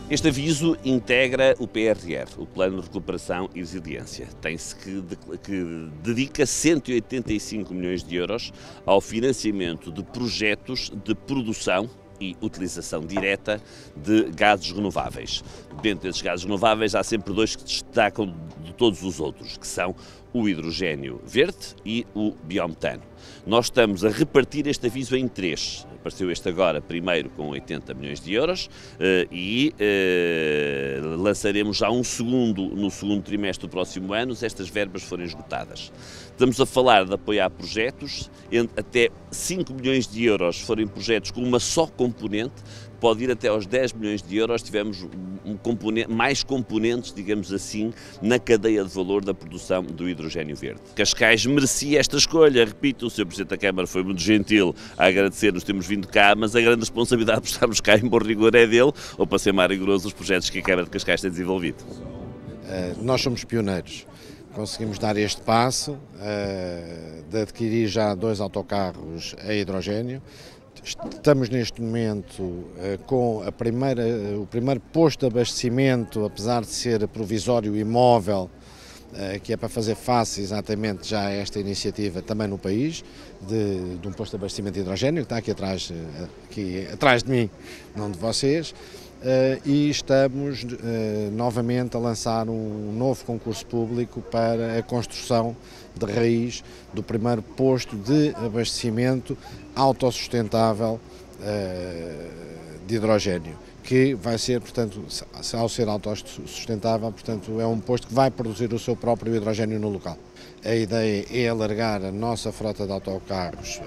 Este aviso integra o PRR, o Plano de Recuperação e Resiliência. Tem-se que dedica 185 milhões de euros ao financiamento de projetos de produção e utilização direta de gases renováveis. Dentro desses gases renováveis há sempre dois que destacam de todos os outros, que são o hidrogênio verde e o biometano. Nós estamos a repartir este aviso em três. Apareceu este agora, primeiro, com 80 milhões de euros e lançaremos já um segundo no segundo trimestre do próximo ano, se estas verbas forem esgotadas. Estamos a falar de apoiar projetos, até 5 milhões de euros forem projetos com uma só componente, pode ir até aos 10 milhões de euros, tivemos mais componentes, digamos assim, na cadeia de valor da produção do hidrogênio verde. Cascais merecia esta escolha, repito, o Sr. Presidente da Câmara foi muito gentil a agradecer-nos termos vindo cá, mas a grande responsabilidade por estarmos cá em bom rigor é dele, ou para ser mais rigoroso, os projetos que a Câmara de Cascais tem desenvolvido. Nós somos pioneiros, conseguimos dar este passo de adquirir já 2 autocarros a hidrogênio. Estamos neste momento com o primeiro posto de abastecimento, apesar de ser provisório e móvel, que é para fazer face exatamente já a esta iniciativa também no país, de um posto de abastecimento de hidrogênio, que está aqui atrás de mim, não de vocês, e estamos novamente a lançar um novo concurso público para a construção de raiz do primeiro posto de abastecimento autossustentável de hidrogênio, que vai ser, portanto, ao ser autossustentável, portanto, é um posto que vai produzir o seu próprio hidrogênio no local. A ideia é alargar a nossa frota de autocarros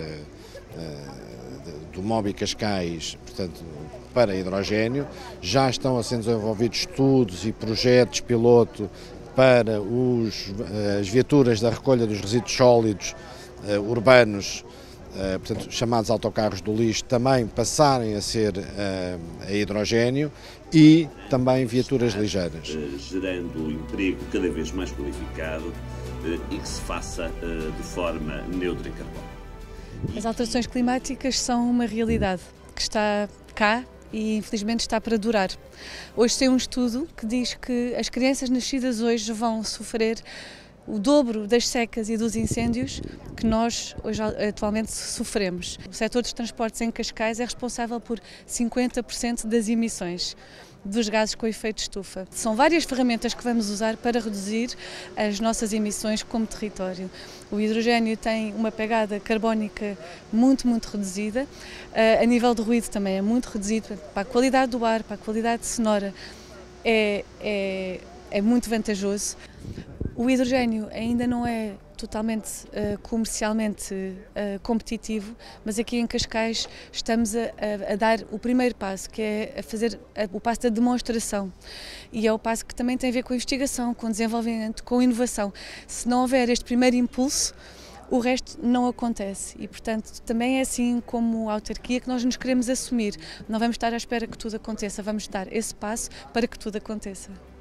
do MOBI Cascais, portanto, para hidrogênio. Já estão a ser desenvolvidos estudos e projetos piloto para as viaturas da recolha dos resíduos sólidos urbanos, portanto, chamados autocarros do lixo, também passarem a ser a hidrogênio, e também viaturas ligeiras. Gerando emprego cada vez mais qualificado e que se faça de forma neutra em carbono. As alterações climáticas são uma realidade que está cá e infelizmente está para durar. Hoje tem um estudo que diz que as crianças nascidas hoje vão sofrer o dobro das secas e dos incêndios que nós hoje atualmente sofremos. O setor dos transportes em Cascais é responsável por 50% das emissões dos gases com efeito de estufa. São várias ferramentas que vamos usar para reduzir as nossas emissões como território. O hidrogênio tem uma pegada carbónica muito reduzida, a nível de ruído também é muito reduzido, para a qualidade do ar, para a qualidade sonora é muito vantajoso. O hidrogênio ainda não é totalmente comercialmente competitivo, mas aqui em Cascais estamos a dar o primeiro passo, que é a fazer o passo da demonstração. E é o passo que também tem a ver com a investigação, com o desenvolvimento, com a inovação. Se não houver este primeiro impulso, o resto não acontece e, portanto, também é assim como autarquia que nós nos queremos assumir. Não vamos estar à espera que tudo aconteça, vamos dar esse passo para que tudo aconteça.